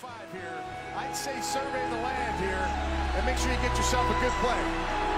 5 here. I'd say survey the land here and make sure you get yourself a good play.